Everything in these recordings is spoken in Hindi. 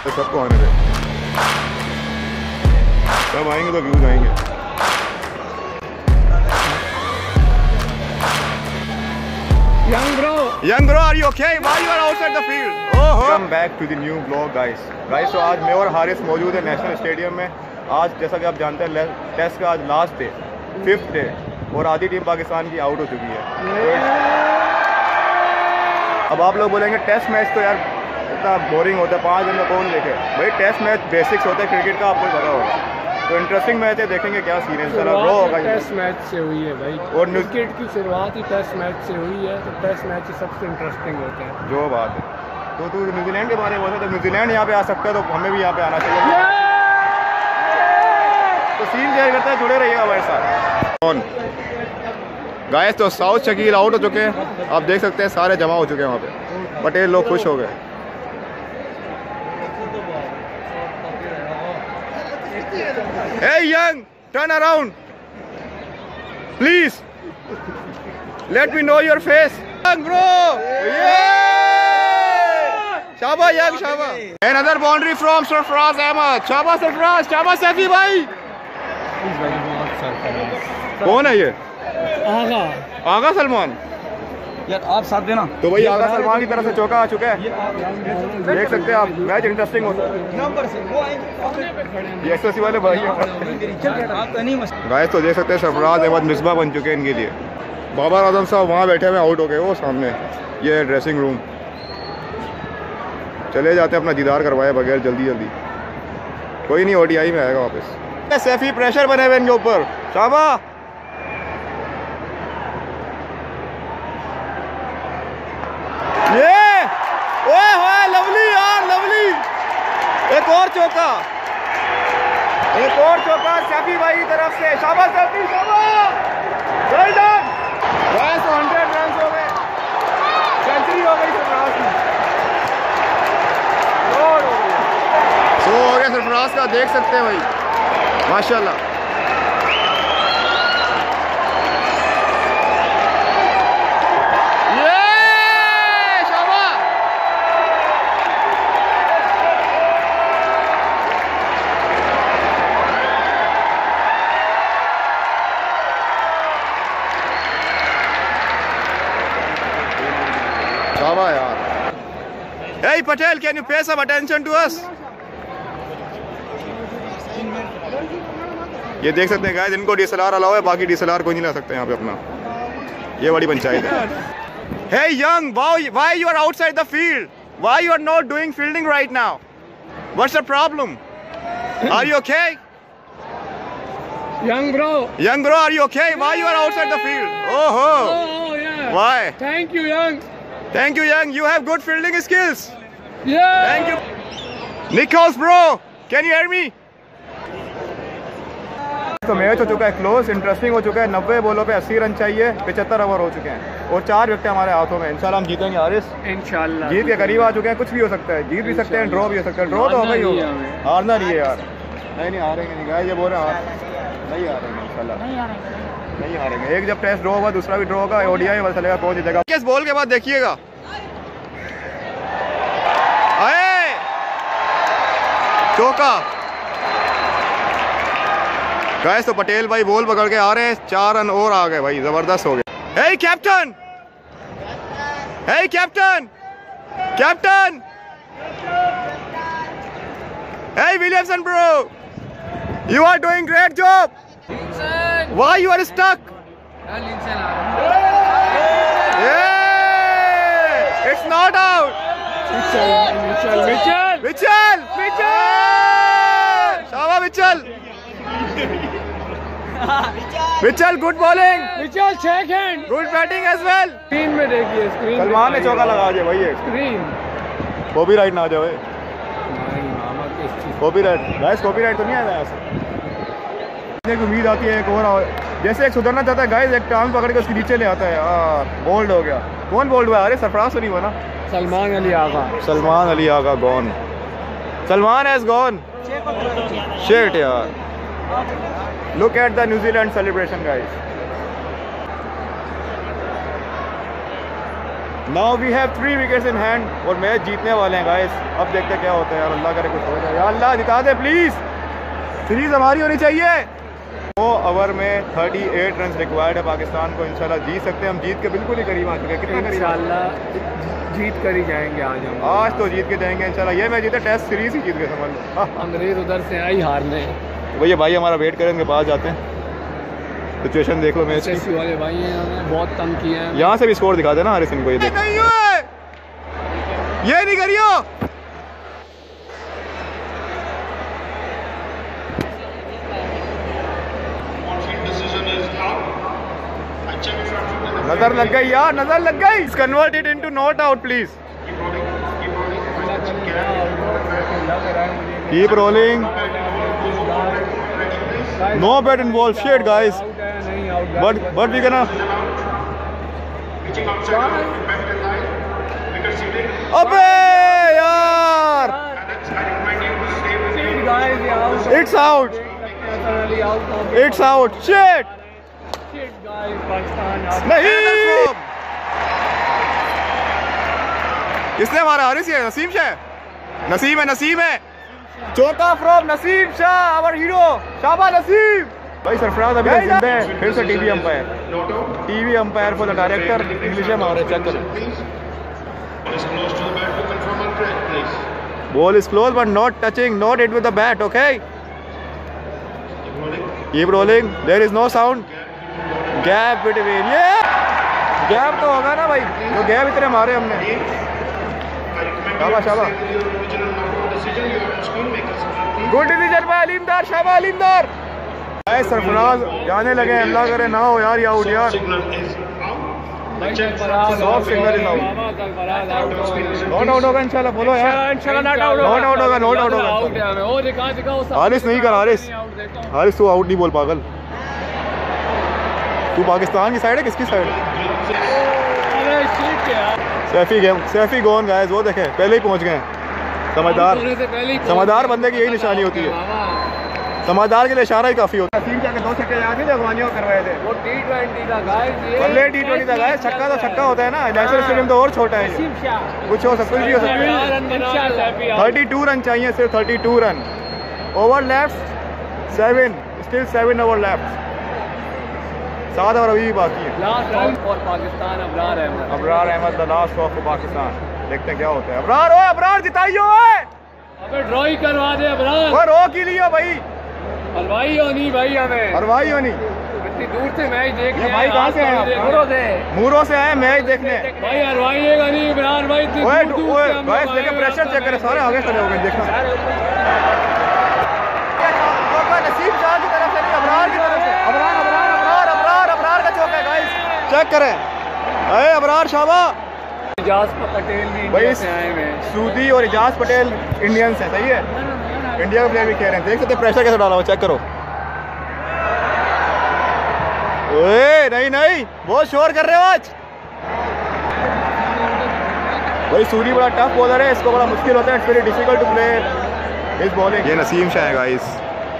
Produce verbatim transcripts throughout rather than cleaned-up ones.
तो सबको आने दे, सब आएंगे तो व्यूज आएंगे। Young bro, Young bro, are you okay? Why you are outside the field? Oh, come back to the new vlog, guys. Guys, तो आज मैं और हारिस मौजूद है नेशनल स्टेडियम में। आज जैसा कि आप जानते हैं टेस्ट का आज लास्ट डे, फिफ्थ डे, और आधी टीम पाकिस्तान की आउट हो चुकी है। अब आप लोग बोलेंगे टेस्ट मैच तो यार इतना बोरिंग होता है, पाँच दिन में कौन देखे? भाई टेस्ट मैच बेसिक्स होता है क्रिकेट का, आपको पता होगा। तो इंटरेस्टिंग मैच है, देखेंगे क्या सीन है। चलो ड्रॉ होगा। टेस्ट मैच से हुई है भाई, और क्रिकेट की शुरुआत ही टेस्ट मैच से हुई है, तो टेस्ट मैच ही सबसे इंटरेस्टिंग होता है। जो बात है। तो तू न्यूजीलैंड के बारे में बोल रहा है, तो न्यूजीलैंड यहाँ पे आ सकता है, तो हमें भी यहाँ पे आना चाहिए। तो सीन शेयर करते हैं, जुड़े रहिएगा हमारे साथ। कौन गाइस, तो साउथ शकील आउट हो चुके हैं, आप देख सकते हैं सारे जमा हो चुके हैं वहाँ पे। पटेल लोग खुश हो गए। Hey young, turn around, please. Let me know your face, young bro. Yeah. Shaba young, Shaba. Another boundary from Sarfraz Ahmed. Shaba Sarfraz, Shaba Safi भाई। कौन है ये? आगा आगा सलमान। यार आप साथ देना। तो भाई आगा सलमान की तरफ से चौका आ चुका है, देख सकते हैं आप। मैच इंटरेस्टिंग होता है। ये एसएससी वाले भाई गाइस, तो देख सकते हैं सरफराज अहमद मिसबा बन चुके हैं इनके लिए। बाबर आजम साहब वहाँ बैठे हुए आउट हो गए, वो सामने ये ड्रेसिंग रूम। चले जाते हैं अपना दीदार करवाए बगैर जल्दी जल्दी। कोई नहीं, ओडीआई में आएगा वापस। सैफी प्रेशर बने हुए इनके ऊपर। शाबा ये ओए होए, लवली यार, लवली। एक और चौका, एक और चौका सैफी भाई की तरफ से। शाबाश सैफी, शाबाश, वेल डन। बस हंड्रेड रन हो गए, सेंचुरी हो गई सरफराज की। और हो गया, सो हो गया सरफराज का, देख सकते हैं भाई, माशाल्लाह। Hey Patel, can you pay some attention to us? ये देख सकते हैं गाइस, इनको डीएसएलआर अलाउ है, बाकी डीएसएलआर कोई नहीं ला सकते यहाँ पे अपना। ये बड़ी पंचायत है। Hey young, why why you are outside the field? Why you are not doing fielding right now? What's the problem? Are you okay? Young bro, Young bro, are you okay? Why you are outside the field? Oh ho. oh yeah, Why? Thank you young. Thank you young, you have good fielding skills. Yeah. Thank you. Nichols bro, can you hear me? तो मैच हो चुका है क्लोज, इंटरेस्टिंग हो चुका है। नब्बे बॉलों पे अस्सी रन चाहिए, पचहत्तर ओवर हो चुके हैं और चार विकेट हमारे हाथों में। इंशाल्लाह हम जीतेंगे हारिस, इंशाल्लाह। जीत के करीब आ चुके हैं। कुछ भी हो सकता है, जीत भी सकते हैं, ड्रॉ भी हो सकता है। ड्रॉ तो होगा ही होगा, हारना नहीं है यार। नहीं नहीं हारेंगे नहीं गाइस, ये बोल रहे हैं नहीं हारेंगे, इंशाल्लाह नहीं हारेंगे। एक जब टेस्ट ड्रॉ होगा, दूसरा भी ड्रॉ होगा, ओडीआई में चलेगा कौन जीतेगा। किस बॉल के बाद देखिएगा, चौका गाइस। तो पटेल भाई बॉल पकड़ के आ रहे हैं, चार रन और आ गए भाई, जबरदस्त हो गए। Hey captain, hey captain, captain, hey Williamson bro, you are doing great job. Why you are stuck? It's not out. Mitchell Mitchell Mitchell Mitchell, शाबाश Mitchell, Mitchell good bowling, Mitchell shake hand, good batting as well. Screen में देखिए, स्क्रीन सलमान ने चौका लगा दिया भाई। स्क्रीन कॉपीराइट ना आ जाए, कॉपीराइट गाइस, कॉपीराइट तो नहीं आया ऐसा। एक उम्मीद आती है एक और, जैसे एक सुधरना चाहता है गाइस, एक टांग पकड़ के उसके नीचे ले आता है। यार बोल्ड हो गया। कौन बोल्ड हुआ? अरे सरफराज तो नहीं हुआ ना? Salman Ali Agha, Salman Ali Agha gone, Salman has gone. Shit यार, look at the New Zealand celebration guys. Now we have three wickets in hand और मैच जीतने वाले हैं गाइस। अब देखते क्या होता है यार, अल्लाह करे कुछ हो जाए यार, अल्लाह जिता दे प्लीज, सीरीज हमारी होनी चाहिए। नौ ओवर में अड़तीस रन रिक्वायर्ड है पाकिस्तान को, इंशाल्लाह जीत सकते हैं हम। जीत के बिल्कुल ही करीब आ चुके हैं, कितना करीब? इंशाल्लाह जीत कर ही जाएंगे आज हम। आज तो जीत के जाएंगे इंशाल्लाह। ये मैच जीते, टेस्ट सीरीज ही जीत गए समझ लो। अंग्रेज उधर से आई हारने, भैया भाई हमारा वेट करें, उनके पास जाते हैं, सिचुएशन देख लो मैच की। वाले भाई हैं, हमें बहुत तंग किया है। यहाँ से भी स्कोर दिखा देना हारिस इनको। ये देख, ये नहीं करियो। नजर लग गई यार, नजर लग गई। Convert it into not out please. Keep rolling, no bat involve, shit guys, but but we can. अबे यार, it's out, it's out, shit नहीं। किसने मारा? हारिस है, नसीम शाह, नसीम है, नसीम है। चौका from Naseem Shah, our hero, शाबाश नसीम। भाई सरफराज अभी तक जिंदा है। फिर से TV umpire, TV umpire for the director, English में मारे, चेक करो। Ball is close but not touching, not hit with the bat, okay. Keep rolling, there is no sound, gap between, ये गैप तो होगा ना भाई, तो गैप इतने मारे हमने। शाबाश शाबाश, गुड डिसीजन बाय अलीमदार, शाबाश अलीमदार। सरफराज जाने लगे, अल्लाह करे ना हो यार, ये आउट यार। Soft signal is out, not out होगा इंशाल्लाह, बोलो यार इंशाल्लाह नॉट आउट होगा, नॉट आउट होगा, नॉट आउट होगा। और दिखा दिखा हारिस नहीं कर, हारिस हारिस तू आउट नहीं बोल पागल। तू पाकिस्तान की साइड है, किसकी साइड है? Saifi game, Saifi gone guys, वो देखें पहले ही पहुंच गए। समझदार, समझदार बंदे की यही निशानी होती है, समझदार के लिए इशारा ही काफी होता है। नसीम शाह के दो छक्के याद नहीं जो अफगानियों कर रहे थे, वो टी ट्वेंटी का गाइस, ये पहले टी ट्वेंटी था गाइस। छक्का तो छक्का होता है ना, नेशनल स्टेडियम तो और छोटा है, कुछ हो सकता भी हो सकता है। थर्टी टू रन चाहिए सिर्फ, thirty two run. Over left seven, still seven over left, सात ओवर अभी भी बाकी है। Last out for Pakistan, Abrar Ahmed, Abrar Ahmed the last of Pakistan. देखते हैं क्या होता है। अबरार, ओ अबरार जिताइयो, अबे ड्रॉ ही करवा दे अबरार, और रो की लियो भाई, हलवाई होनी भाई, हमें हलवाई होनी। इतनी दूर से मैच देख रहे हैं भाई, कहाँ से आए? मूरों से, मूरों से आए मैच देखने भाई। हलवाई है नहीं इमरान भाई, ओए ओए गाइस देखिए, प्रेशर चेक करें, सारे आगे खड़े हो गए, देखो नसीब शाह की तरफ से नहीं, अबरार की तरफ से। अबरार अबरार अबरार अबरार अबरार का चौका है गाइस, चेक करें। अरे अबरार शाबाश। इजाज पटेल भी इंडिया से आए हैं, सूदी और इजाज पटेल इंडियंस है, सही है, इंडिया के प्लेयर भी खेल रहे हैं। देख सकते हैं प्रेशर कैसे डाला हुआ, चेक करो। ओए नहीं नहीं, बहुत शोर कर रहे हो आज भाई। सूरी बड़ा टफ बॉलर है, इसको बड़ा मुश्किल होता है, it's very difficult to play इस बॉलिंग। ये नसीम शाह है गाइस,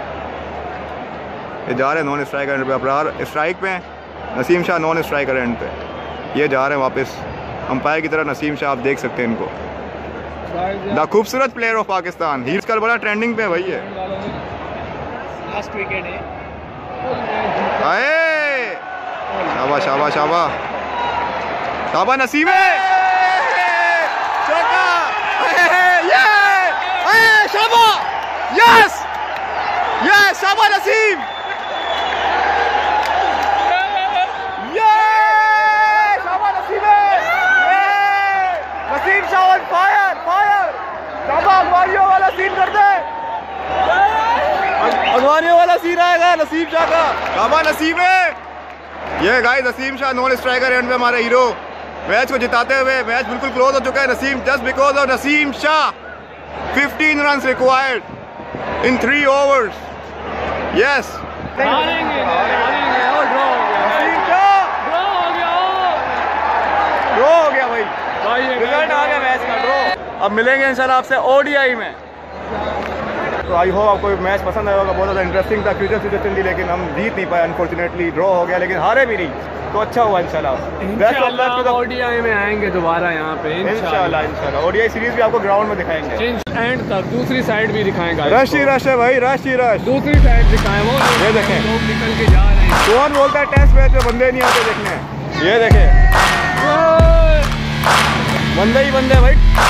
ये जा रहे हैं नॉन स्ट्राइकर एंड पे। अबरार स्ट्राइक पे, Naseem Shah non striker end पे, ये जा रहे हैं वापस अंपायर की तरह। नसीम शाह आप देख सकते हैं इनको, द खूबसूरत प्लेयर ऑफ पाकिस्तान। ही कल बड़ा ट्रेंडिंग पे भाई है, लास्ट विकेट है। आए शाबाश शाबाश शाबाश शाबाश नसीम है, चौका, ये शाबाश, यस यस शाबाश नसीम, ये शाबाश नसीम है, Naseem Shah on fire fire. शाबाश, अगवानियों वाला सीन कर दे, अगवानियों वाला सीन आएगा नसीम शाह का। शाबाश नसीम है। ये guys Naseem Shah non striker end में हमारे हीरो, मैच को जिताते हुए। मैच बिल्कुल क्लोज हो चुका है Naseem, just because of Naseem Shah. Fifteen run required in three overs, yes. हारेंगे हारेंगे और ड्रॉ हो गया, नसीम शाह ड्रॉ हो गया, ड्रॉ हो गया भाई, भाई रिजल्ट आ गया मैच का, ड्रॉ। अब मिलेंगे इंशाल्लाह आपसे ओडीआई में। तो आई होप आपको मैच पसंद आया होगा। बहुत ज़्यादा इंटरेस्टिंग था, क्रिकेट सिचुएशन थी, लेकिन हम जीत नहीं पाए, अनफॉर्चुनेटली ड्रॉ हो गया, लेकिन हारे भी नहीं, तो अच्छा हुआ इंशाल्लाह। इंशाल्लाह ओडीआई में आएंगे दोबारा यहाँ पे इंशाल्लाह इंशाल्लाह। ओडीआई सीरीज भी आपको ग्राउंड में दिखाएंगे एंड तक। दूसरी साइड भी दिखाएंगे, रश ही रश है भाई, रश ही रश। दूसरी साइड दिखाएं, वो ये देखें लोग निकल के जा रहे हैं। कौन बोलता है टेस्ट मैच में बंदे नहीं आते देखने? ये देखें बंदे ही बंदे भाई।